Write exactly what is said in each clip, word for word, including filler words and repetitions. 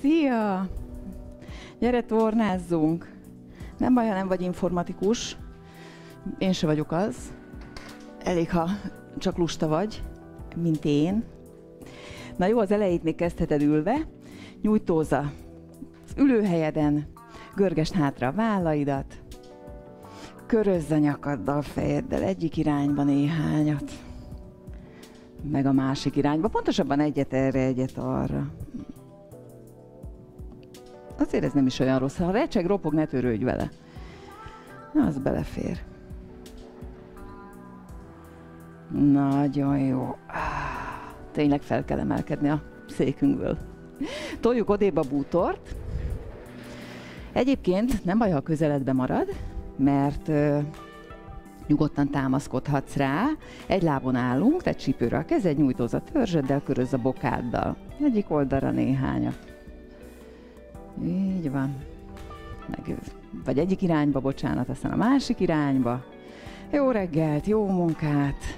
Szia! Gyere, tornázzunk! Nem baj, ha nem vagy informatikus. Én se vagyok az. Elég, ha csak lusta vagy, mint én. Na jó, az elejét még kezdheted ülve. Nyújtózz az ülőhelyeden, görgesd hátra a vállaidat, körözz a nyakaddal, fejeddel egyik irányba néhányat, meg a másik irányba, pontosabban egyet erre, egyet arra. Azért ez nem is olyan rossz, ha recseg, ropog, ne törődj vele. Na, az belefér. Nagyon jó. Tényleg fel kell emelkedni a székünkből. Toljuk odébb a bútort. Egyébként nem baj, ha a közeledbe marad, mert ö, nyugodtan támaszkodhatsz rá. Egy lábon állunk, tehát csípőre a kezed, nyújtózz a törzseddel, körözz a bokáddal. Egyik oldalra néhányat. Így van. Meg, vagy egyik irányba, bocsánat, aztán a másik irányba. Jó reggelt, jó munkát!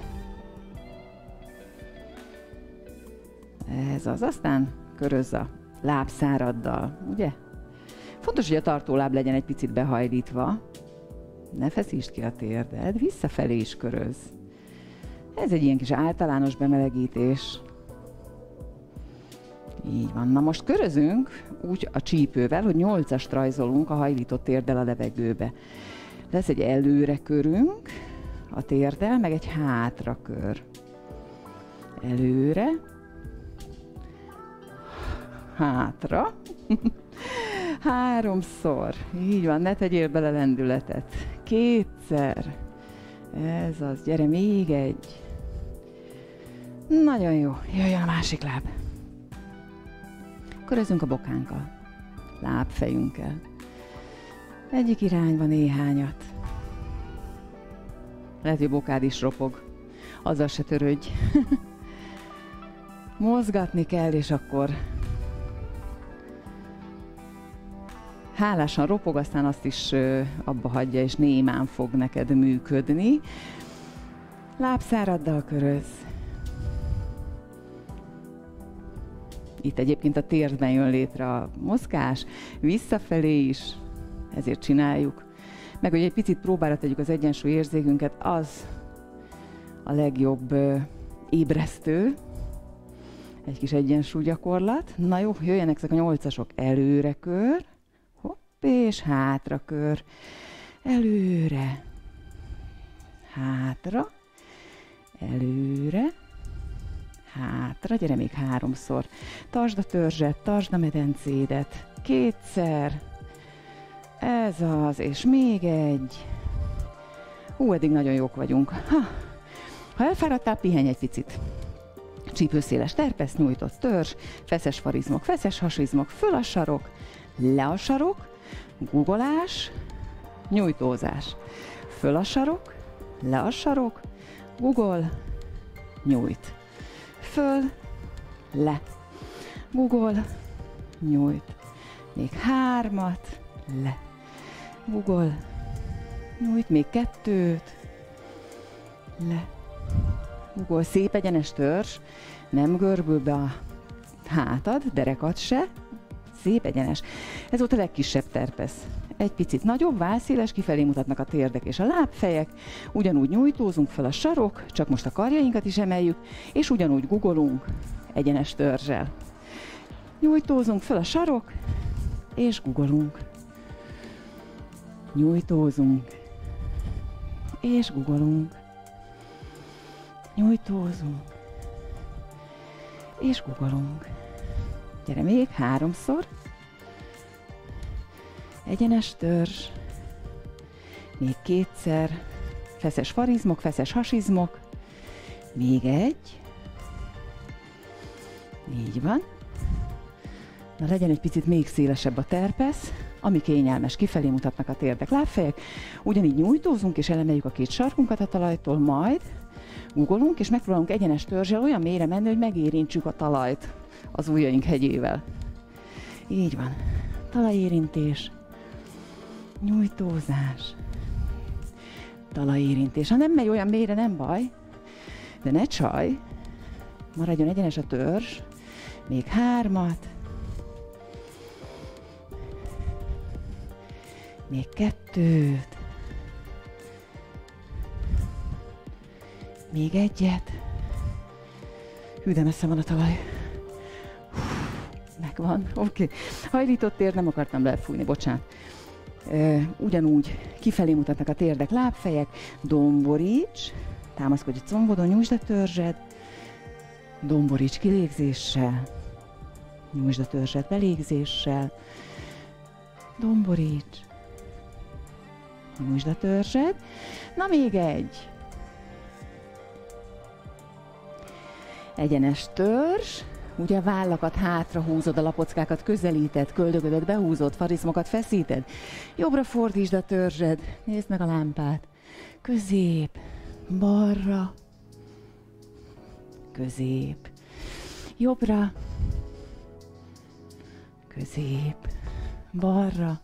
Ez az, aztán körözz a lábszáraddal, ugye? Fontos, hogy a tartóláb legyen egy picit behajlítva. Ne feszítsd ki a térded, visszafelé is körözz. Ez egy ilyen kis általános bemelegítés. Így van. Na most körözünk úgy a csípővel, hogy nyolcast rajzolunk a hajlított térddel a levegőbe. Lesz egy előre körünk a térddel, meg egy hátra kör. Előre, hátra, háromszor. Így van, ne tegyél bele lendületet. Kétszer. Ez az, gyere, még egy. Nagyon jó, jöjjön a másik láb. Körözünk a bokánkkal, lábfejünkkel. Egyik irányba néhányat. Lehet, hogy a bokád is ropog. Azzal se törődj. Mozgatni kell, és akkor hálásan ropog, aztán azt is ö, abba hagyja, és némán fog neked működni. Lábszáraddal körözz. Itt egyébként a térdben jön létre a mozgás, visszafelé is, ezért csináljuk. Meg, hogy egy picit próbára tegyük az egyensúly érzékünket, az a legjobb ö, ébresztő. Egy kis egyensúlygyakorlat. Na jó, jöjjenek ezek a nyolcasok. Előre kör, hopp, és hátra kör. Előre, hátra, előre, hátra, gyere még háromszor. Tartsd a törzset, tartsd a medencédet. Kétszer. Ez az, és még egy. Hú, eddig nagyon jók vagyunk. Ha, ha elfáradtál, pihenj egy picit. Csípőszéles terpesz, nyújtott törzs, feszes farizmok, feszes hasizmok, föl a sarok, le a sarok, guggolás, nyújtózás. Föl a sarok, le a sarok, guggol, nyújt. Föl, le, guggol, nyújt. Még hármat, le, guggol, nyújt. Még kettőt, le, guggol. Szép egyenes törzs, nem görbül be a hátad, derekad se, szép egyenes. Ez volt a legkisebb terpesz. Egy picit nagyobb, válszéles, kifelé mutatnak a térdek és a lábfejek, ugyanúgy nyújtózunk fel a sarok, csak most a karjainkat is emeljük, és ugyanúgy guggolunk egyenes törzsel. Nyújtózunk fel a sarok, és guggolunk. Nyújtózunk, és guggolunk. Nyújtózunk, és guggolunk. Gyere még háromszor. Egyenes törzs. Még kétszer. Feszes farizmok, feszes hasizmok. Még egy. Így van. Na, legyen egy picit még szélesebb a terpesz, ami kényelmes, kifelé mutatnak a térdek, lábfejek. Ugyanígy nyújtózunk, és elemeljük a két sarkunkat a talajtól, majd guggolunk, és megpróbálunk egyenes törzsel olyan mélyre menni, hogy megérintsük a talajt az ujjaink hegyével. Így van. Talajérintés, nyújtózás, talajérintés. Ha nem megy olyan mélyre, nem baj, de ne csaj, maradjon egyenes a törzs, még hármat, Még kettőt. Még egyet. Hű, de messze van a talaj. Hú, megvan, oké. Okay. Hajlított térd, nem akartam belefújni, bocsánat. E, ugyanúgy kifelé mutatnak a térdek, lábfejek. Domboríts, támaszkodj a combodon, nyújtsd a törzsed. Domboríts kilégzéssel. Nyújtsd a törzsed belégzéssel. Domboríts. Nyújtsd a törzsed. Na még egy. Egyenes törzs. Ugye a vállakat hátra húzod, a lapockákat közelíted, köldögödet behúzod, farizmokat feszíted. Jobbra fordítsd a törzsed. Nézd meg a lámpát. Közép. Balra. Közép. Jobbra. Közép. Balra.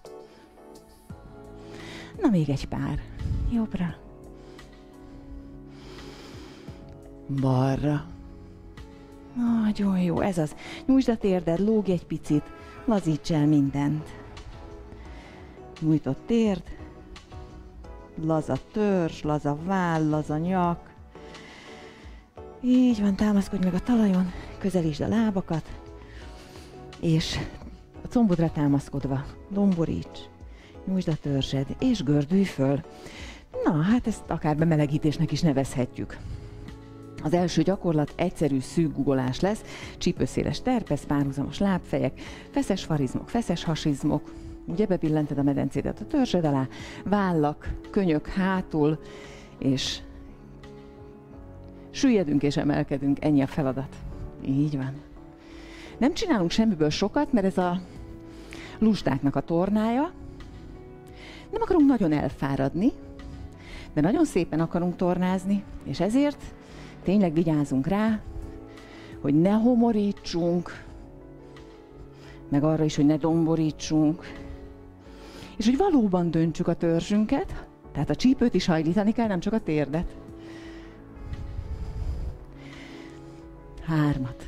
Na még egy pár. Jobbra. Balra. Nagyon jó, ez az. Nyújtsd a térded, lógj egy picit, lazíts el mindent. Nyújtott térd, laza törzs, laza váll, laza nyak. Így van, támaszkodj meg a talajon, közelítsd a lábakat, és a combodra támaszkodva domboríts, nyújtsd a törzsed, és gördülj föl. Na, hát ezt akár bemelegítésnek is nevezhetjük. Az első gyakorlat egyszerű szűk guggolás lesz, csípőszéles terpesz, párhuzamos lábfejek, feszes farizmok, feszes hasizmok, ugye bebillented a medencédet a törzsed alá, vállak, könyök hátul, és süllyedünk és emelkedünk, ennyi a feladat. Így van. Nem csinálunk semmiből sokat, mert ez a lustáknak a tornája. Nem akarunk nagyon elfáradni, de nagyon szépen akarunk tornázni, és ezért tényleg vigyázunk rá, hogy ne homorítsunk, meg arra is, hogy ne domborítsunk, és hogy valóban döntsük a törzsünket, tehát a csípőt is hajlítani kell, nem csak a térdet. Hármat.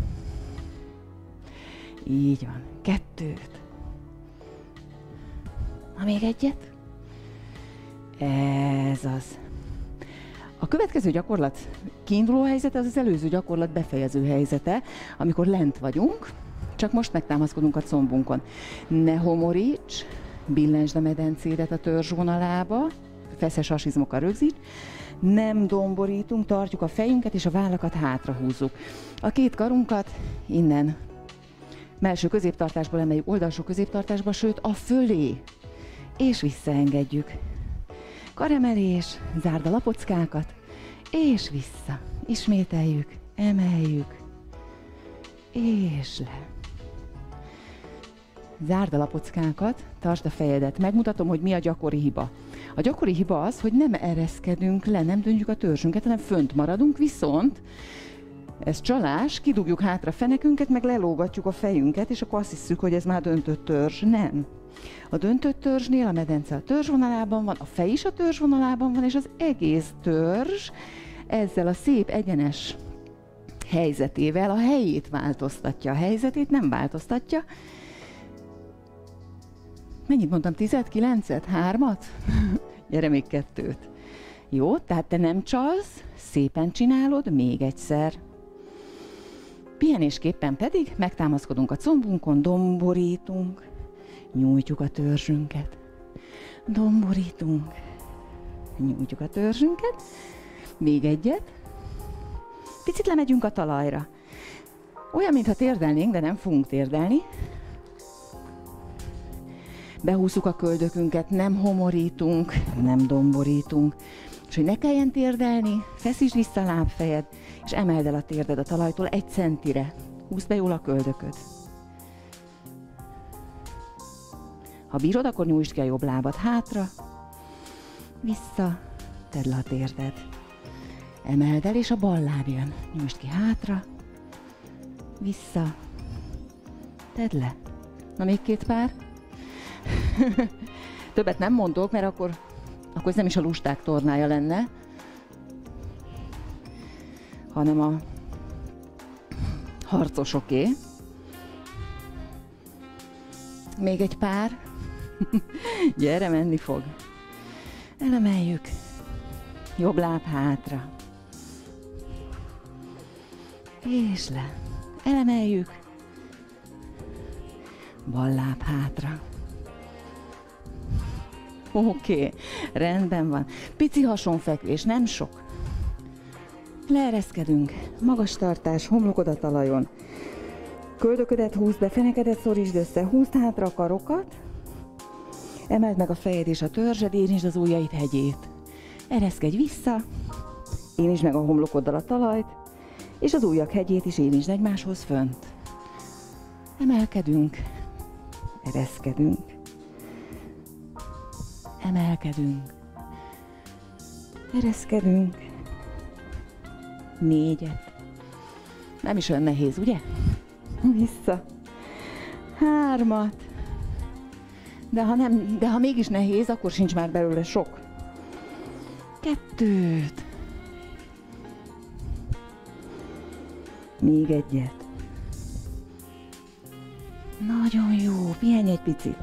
Így van. Kettőt. Na még egyet. Ez az. A következő gyakorlat kiinduló helyzete, az az előző gyakorlat befejező helyzete, amikor lent vagyunk, csak most megtámaszkodunk a combunkon. Ne homoríts, billensd a medencédet a törzs vonalába, feszes hasizmokkal rögzíts, nem domborítunk, tartjuk a fejünket és a vállakat hátra húzzuk. A két karunkat innen mellső középtartásból emeljük oldalsó középtartásba, sőt a fölé, és visszaengedjük. Karemelés, zárd a lapockákat, és vissza. Ismételjük, emeljük, és le. Zárd a lapockákat, tartsd a fejedet. Megmutatom, hogy mi a gyakori hiba. A gyakori hiba az, hogy nem ereszkedünk le, nem döntjük a törzsünket, hanem fönt maradunk, viszont ez csalás, kidugjuk hátra fenekünket, meg lelógatjuk a fejünket, és akkor azt hiszük, hogy ez már döntött törzs. Nem. A döntött törzsnél a medence a törzsvonalában van, a fej is a törzsvonalában van, és az egész törzs ezzel a szép egyenes helyzetével a helyét változtatja. A helyzetét nem változtatja. Mennyit mondtam? Tizet, kilencet, hármat? Gyere, még kettőt. Jó, tehát te nem csalsz, szépen csinálod, még egyszer. Pihenésképpen pedig megtámaszkodunk a combunkon, domborítunk, nyújtjuk a törzsünket. Domborítunk, nyújtjuk a törzsünket. Még egyet. Picit lemegyünk a talajra. Olyan, mintha térdelnénk, de nem fogunk térdelni. Behúzzuk a köldökünket, nem homorítunk, nem domborítunk. És hogy ne kelljen térdelni, feszítsd vissza a lábfejed, és emeld el a térded a talajtól egy centire. Húzd be jól a köldököd. Ha bírod, akkor nyújtsd ki a jobb lábad hátra, vissza, tedd le a térded. Emeld el, és a bal láb jön. Nyújtsd ki hátra, vissza, tedd le. Na még két pár. Többet nem mondok, mert akkor, akkor ez nem is a lusták tornája lenne, hanem a harcosoké. Még egy pár. Gyere, menni fog. Elemeljük. Jobb láb hátra. És le. Elemeljük. Bal láb hátra. Oké, okay. Rendben van. Pici hasonfekvés, nem sok. Leereszkedünk. Magas tartás, homlokod a talajon. Köldöködet húzd be, fenekedet szorítsd össze, húzd hátra a karokat. Emeld meg a fejed és a törzsed, érintsd az ujjaid hegyét. Ereszkedj vissza, érintsd meg a homlokoddal a talajt, és az ujjak hegyét is érintsd egymáshoz fönt. Emelkedünk, ereszkedünk, emelkedünk, ereszkedünk. Négyet. Nem is olyan nehéz, ugye? Vissza. Hármat. De ha, nem, de ha mégis nehéz, akkor sincs már belőle sok. Kettőt. Még egyet. Nagyon jó, pihenj egy picit.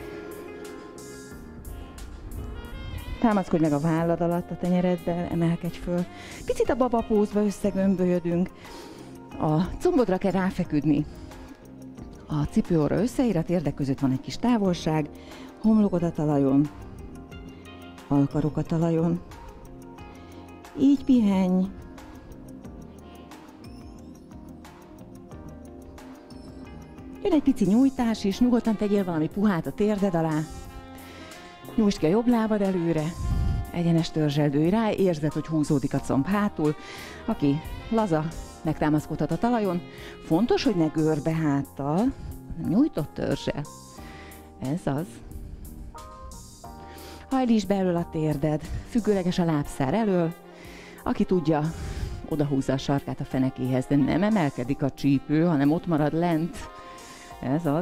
Támaszkodj meg a vállad alatt a tenyereddel, emelkedj föl. Picit a babapózba összegömbölyödünk. A combodra kell ráfeküdni. A cipőorra összeér, a térdek között van egy kis távolság. Homlokod a talajon. Alkarok a talajon. Így pihenj. Jön egy pici nyújtás is, nyugodtan tegyél valami puhát a térded alá. Nyújtsd ki a jobb lábad előre, egyenes törzsel dőj rá, érzed, hogy húzódik a comb hátul. Aki laza, megtámaszkodhat a talajon. Fontos, hogy ne görbe háttal, nyújtott törzsel. Ez az. Hajlítsd be elől a térded, függőleges a lábszár elől. Aki tudja, odahúzza a sarkát a fenekéhez, de nem emelkedik a csípő, hanem ott marad lent. Ez az.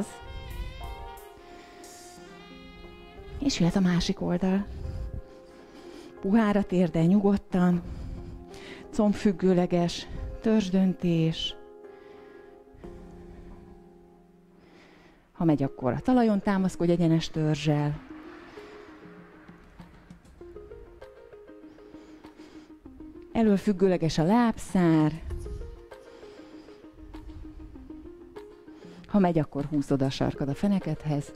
És jöhet a másik oldal. Puhára térdel nyugodtan, combfüggőleges, törzsdöntés. Ha megy, akkor a talajon támaszkodj egyenes törzsel. Elől függőleges a lábszár. Ha megy, akkor húzd oda a sarkad a fenekedhez.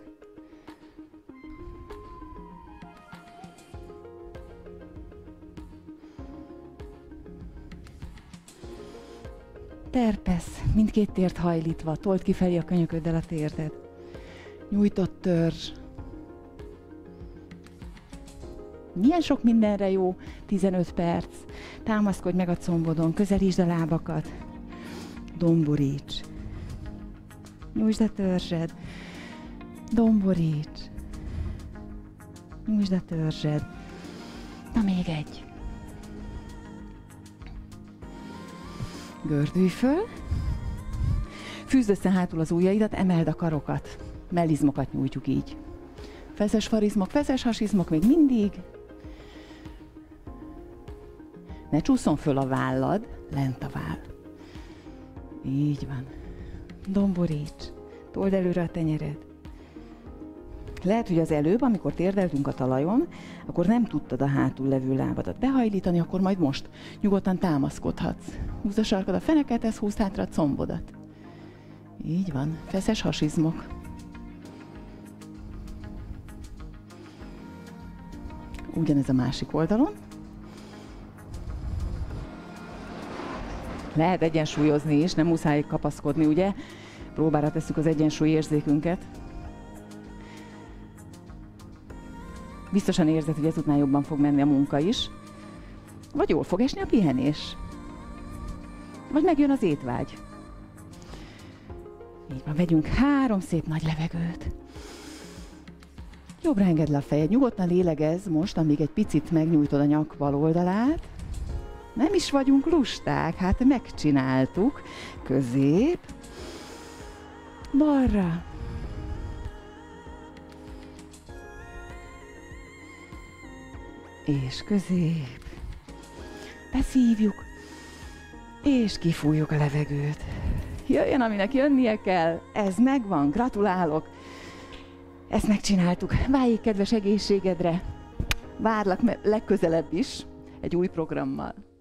Terpesz, mindkét tért hajlítva, told kifelé a könyököddel a térded. Nyújtott törzs. Milyen sok mindenre jó, tizenöt perc. Támaszkodj meg a combodon, közelítsd a lábakat. Domboríts. Nyújtsd a törzsed. Domboríts. Nyújtsd a törzsed. Na még egy. Gördülj föl. Fűzd össze hátul az ujjaidat, emeld a karokat. Mellizmokat nyújtjuk így. Feszes farizmok, feszes hasizmok még mindig. Ne csúszson föl a vállad, lent a váll. Így van. Domboríts. Told előre a tenyered. Lehet, hogy az előbb, amikor térdeltünk a talajon, akkor nem tudtad a hátul levő lábadat behajlítani, akkor majd most nyugodtan támaszkodhatsz. Húzd a sarkad a fenekedhez, húzd hátra a combodat. Így van. Feszes hasizmok. Ugyanez a másik oldalon. Lehet egyensúlyozni is, nem muszáj kapaszkodni, ugye? Próbára tesszük az egyensúly érzékünket. Biztosan érzed, hogy ezután jobban fog menni a munka is. Vagy jól fog esni a pihenés. Vagy megjön az étvágy. Így van, vegyünk három szép nagy levegőt. Jobbra engedd le a fejed, nyugodtan lélegezz most, amíg egy picit megnyújtod a nyak bal oldalát. Nem is vagyunk lusták, hát megcsináltuk. Közép. Balra. És közép. Beszívjuk. És kifújjuk a levegőt. Jöjjön, aminek jönnie kell. Ez megvan, gratulálok. Ezt megcsináltuk. Váljék kedves egészségedre. Várlak legközelebb is egy új programmal.